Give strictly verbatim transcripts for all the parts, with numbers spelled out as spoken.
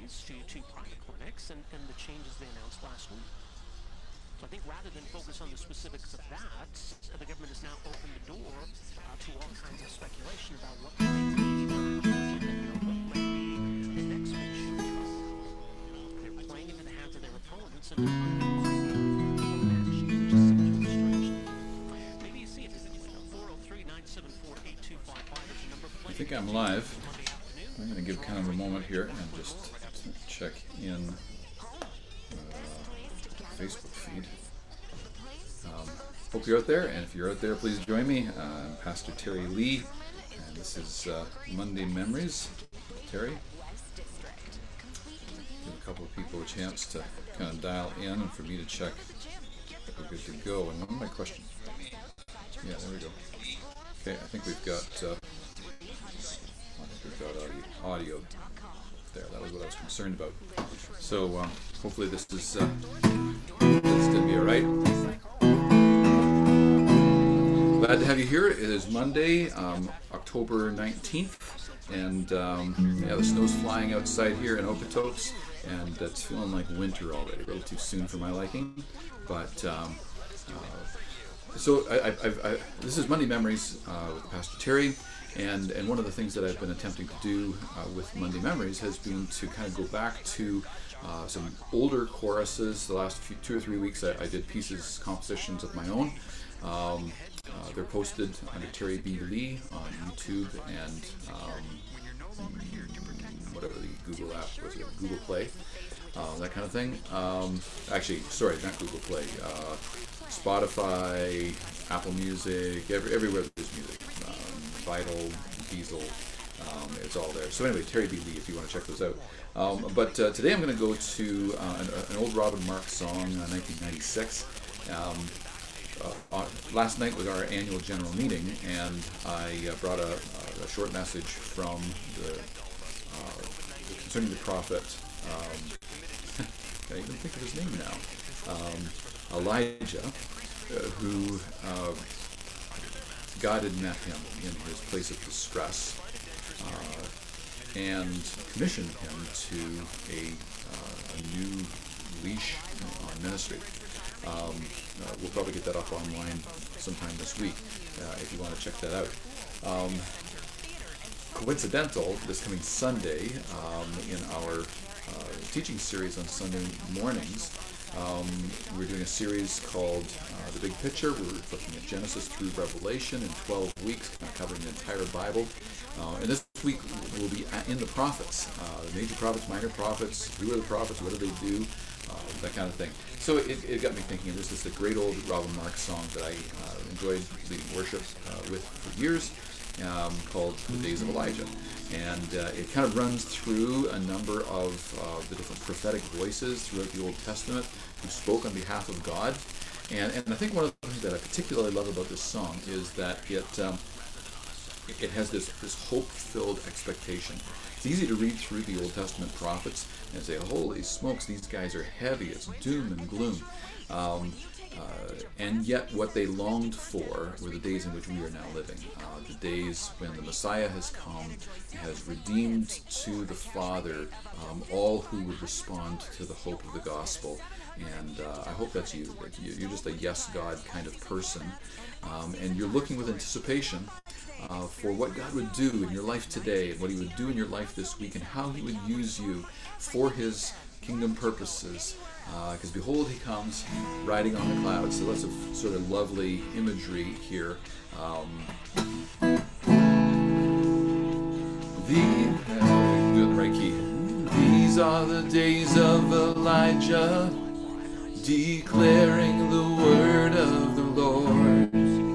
subsidies to, to private clinics and, and the changes they announced last week. So I think rather than focus on the specifics of that, the government has now opened the door uh, to all kinds of speculation about what might be the, what might be the next big shoe to drop. They're playing into the hands of their opponents and maybe you see it. four oh three, nine seven four, eight two five five is the number. I think I'm live. I'm going to give kind of a moment here and just check in uh, Facebook feed. Um, hope you're out there, and if you're out there, please join me. Uh, I'm Pastor Terry Lee, and this is uh, Monday Memories. Terry, give a couple of people a chance to kind of dial in, and for me to check that we're good to go. And what am I question? Yeah, there we go. Okay, I think we've got. Uh, I think we've got audio. audio. There, that was what I was concerned about. So uh, hopefully this is uh, this is going to be all right. Glad to have you here. It is Monday, um, October nineteenth, and um, yeah, the snow's flying outside here in Okotoks, and it's feeling like winter already. A little too soon for my liking, but um, uh, so I, I, I, I, this is Monday Memories uh, with Pastor Terry. And, and one of the things that I've been attempting to do uh, with Monday Memories has been to kind of go back to uh, some older choruses. The last few, two or three weeks I, I did pieces, compositions of my own. Um, uh, they're posted under Terry B. Lee on YouTube and um, whatever the Google app was, it Google Play, uh, that kind of thing. Um, actually, sorry, not Google Play. Uh, Spotify, Apple Music, every, everywhere there's music. Um, Vital, Diesel, um, it's all there. So anyway, Terry B. Lee, if you want to check those out. Um, but uh, today I'm going to go to uh, an, an old Robin Marks song, uh, nineteen ninety-six. Um, uh, uh, last night was our annual general meeting, and I uh, brought a, a short message from the uh, concerning the prophet. Um, I can't even think of his name now. Um, Elijah, uh, who. Uh, God had met him in his place of distress uh, and commissioned him to a, uh, a new leash on ministry. Um, uh, we'll probably get that up online sometime this week uh, if you want to check that out. Um, coincidental, this coming Sunday um, in our uh, teaching series on Sunday mornings, Um, we're doing a series called uh, The Big Picture. We're looking at Genesis through Revelation in twelve weeks, kind of covering the entire Bible. Uh, and this week we'll be in the prophets, uh, the major prophets, minor prophets, who are the prophets, what do they do, uh, that kind of thing. So it, it got me thinking, this is a great old Robin Marks song that I uh, enjoyed leading worship uh, with for years, um, called The Days of Elijah. And uh, it kind of runs through a number of uh, the different prophetic voices throughout the Old Testament who spoke on behalf of God. And, and I think one of the things that I particularly love about this song is that it um, it has this, this hope-filled expectation. It's easy to read through the Old Testament prophets and say, holy smokes, these guys are heavy, it's doom and gloom. Um, Uh, and yet what they longed for were the days in which we are now living. Uh, the days when the Messiah has come, has redeemed to the Father um, all who would respond to the hope of the gospel. And uh, I hope that's you. That you're just a yes God kind of person. Um, and you're looking with anticipation uh, for what God would do in your life today, and what He would do in your life this week, and how He would use you for His kingdom purposes. Because uh, behold, He comes riding on the clouds. So lots of sort of lovely imagery here. Um, the, uh, do it in the right key. These are the days of Elijah, declaring the word of the Lord.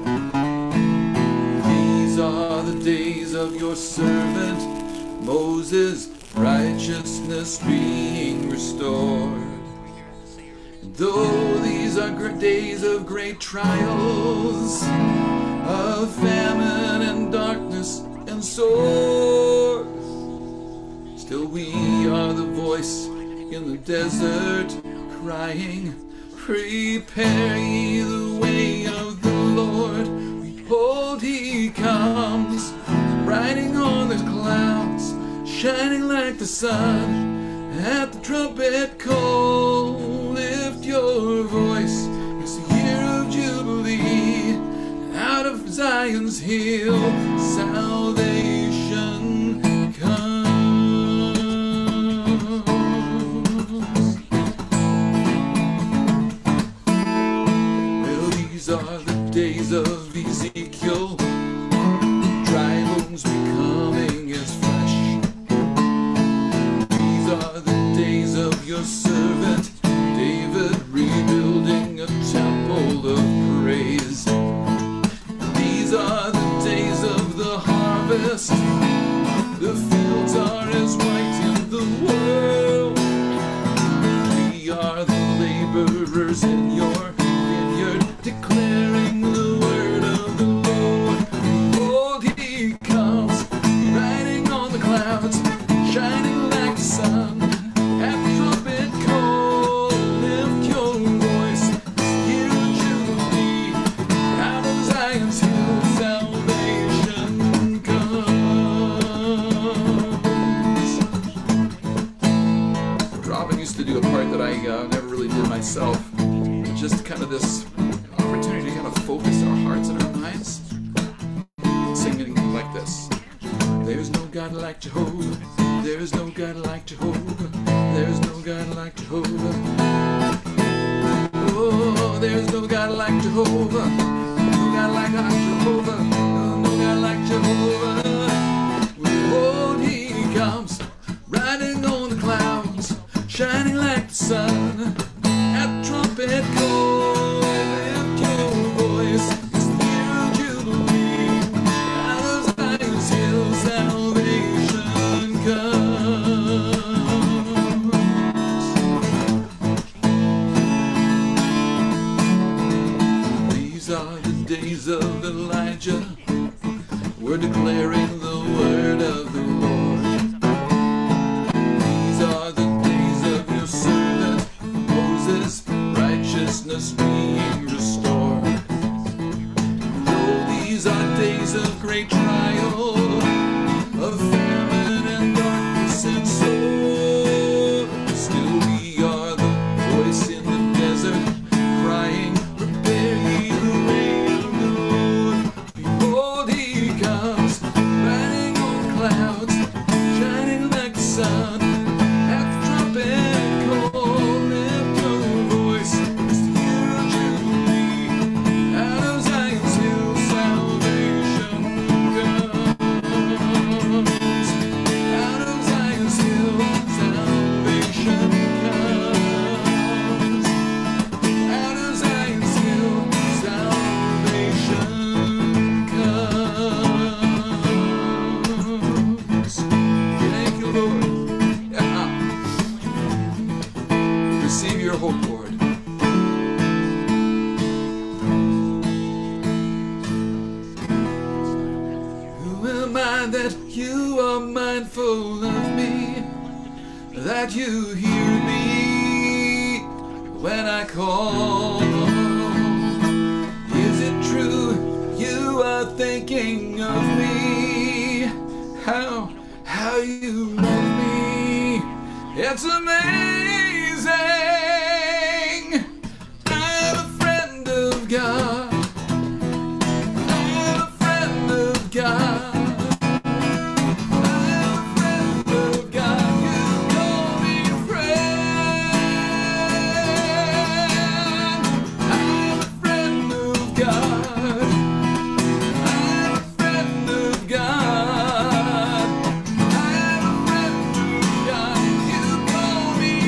These are the days of your servant Moses, righteousness being restored. Though these are great days of great trials, of famine and darkness and sword, still we are the voice in the desert crying, prepare ye the way of the Lord. Behold, He comes, riding on the clouds, shining like the sun, At the trumpet call, lift your voice. It's the year of Jubilee. Out of Zion's hill, salvation comes. Well, these are the days of Ezekiel. Dry bones becoming as flesh. These are the days of your servant David, rebuilding a temple of praise. These are the days of the harvest. The fields are as white in the world. We are the laborers in your vineyard, declaring the word of the Lord. Behold, he comes, riding on the clouds, shining like the sun. At the trumpet call, lift your voice. Year of Jubilee, out of Zion's hill, salvation comes. Robin used to do a part that I uh, never really did myself. Just kind of this opportunity to kind of focus our hearts and our minds. Singing like this. There's no God like Jehovah. There's no God like Jehovah. There's no God like Jehovah. Oh, there's no God like Jehovah. No God like our Jehovah. No, no God like Jehovah. Behold, he comes, riding on the clouds, shining like the sun. At the trumpet call, lift your voice. It's the year of Jubilee. Out of Zion's hill, salvation comes. These are the days of Elijah. We're declaring the word of the Lord. These are the days of your servant Moses, righteousness being restored. Though these are days of great trial, of famine and darkness and sorrow, still we are the voice in the desert, crying, prepare ye the way of the Lord. Behold, he comes, riding on clouds, shining like the sun. At the trumpet call, lift your voice. It's the year of Jubilee. Out of Zion's hill, salvation comes. Out of Zion's hill, salvation comes. Out of Zion's hill, salvation comes. Thank you, Lord. Yeah. Receive your hope, Lord. Who am I that you are mindful of me, that you hear me when I call? Is it true you are thinking of me? How, how you love me? It's amazing. I'm a friend of God. I'm a friend of God. I'm a friend of God. You call me friend. I'm a friend of God. I'm a friend of God. I'm a friend of God. You call me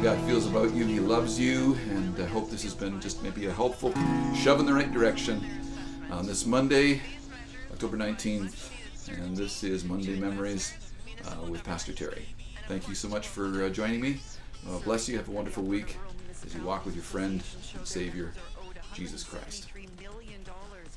God feels about you. He loves you, and I hope this has been just maybe a helpful shove in the right direction on this Monday, October nineteenth, and this is Monday Memories uh, with Pastor Terry. Thank you so much for uh, joining me. Uh, bless you. Have a wonderful week as you walk with your friend and Savior, Jesus Christ.